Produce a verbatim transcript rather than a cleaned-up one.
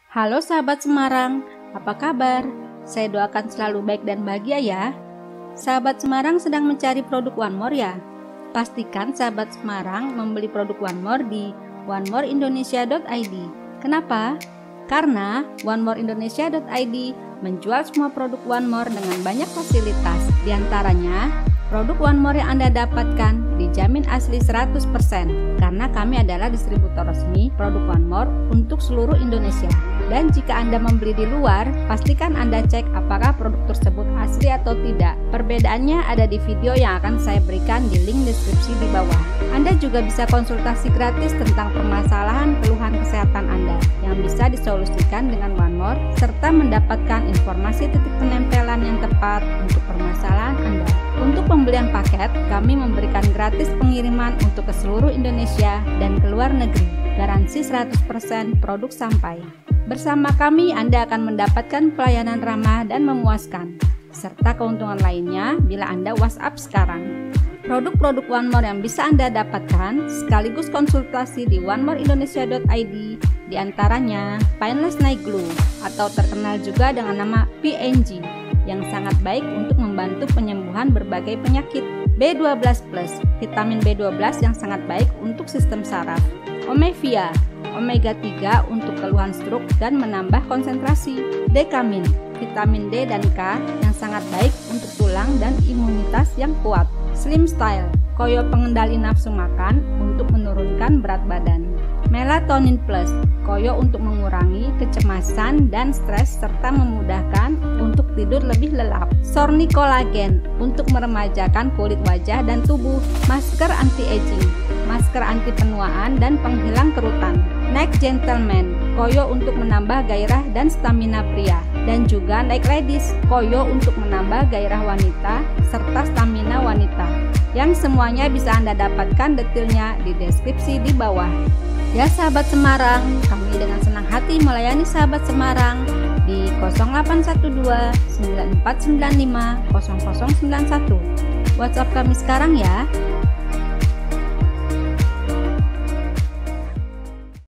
Halo sahabat Semarang, apa kabar? Saya doakan selalu baik dan bahagia ya. Sahabat Semarang sedang mencari produk One More ya? Pastikan sahabat Semarang membeli produk One More di one more indonesia dot i d. Kenapa? Karena one more indonesia dot i d menjual semua produk One More dengan banyak fasilitas. Di antaranya, produk One More yang Anda dapatkan dijamin asli seratus persen karena kami adalah distributor resmi produk One More untuk seluruh Indonesia. Dan jika Anda membeli di luar, pastikan Anda cek apakah produk tersebut asli atau tidak. Perbedaannya ada di video yang akan saya berikan di link deskripsi di bawah. Anda juga bisa konsultasi gratis tentang permasalahan keluhan kesehatan Anda yang bisa disolusikan dengan One More serta mendapatkan informasi titik penempelan yang tepat untuk permasalahan Anda. Untuk pembelian paket, kami memberikan gratis pengiriman untuk ke seluruh Indonesia dan ke luar negeri. Garansi seratus persen produk sampai. Bersama kami Anda akan mendapatkan pelayanan ramah dan memuaskan, serta keuntungan lainnya bila Anda WhatsApp sekarang. Produk-produk One More yang bisa Anda dapatkan sekaligus konsultasi di one more indonesia dot i d, diantaranya Painless Night Glue atau terkenal juga dengan nama P N G yang sangat baik untuk membantu penyembuhan berbagai penyakit. B dua belas plus, vitamin B dua belas yang sangat baik untuk sistem saraf. Omevia, omega tiga untuk keluhan stroke dan menambah konsentrasi. Dekamin, vitamin D dan K yang sangat baik untuk tulang dan imunitas yang kuat. Slim Style, koyo pengendali nafsu makan untuk menurunkan berat badan. Melatonin Plus, koyo untuk mengurangi kecemasan dan stres serta memudahkan untuk tidur lebih lelap. Sorni Collagen untuk meremajakan kulit wajah dan tubuh. Masker anti-aging, masker anti penuaan dan penghilang kerutan. Night Gentleman, koyo untuk menambah gairah dan stamina pria. Dan juga Night Ladies, koyo untuk menambah gairah wanita serta stamina wanita. Yang semuanya bisa Anda dapatkan detailnya di deskripsi di bawah. Ya sahabat Semarang, kami dengan senang hati melayani sahabat Semarang di nol delapan satu dua sembilan empat sembilan lima nol nol sembilan satu. WhatsApp kami sekarang ya.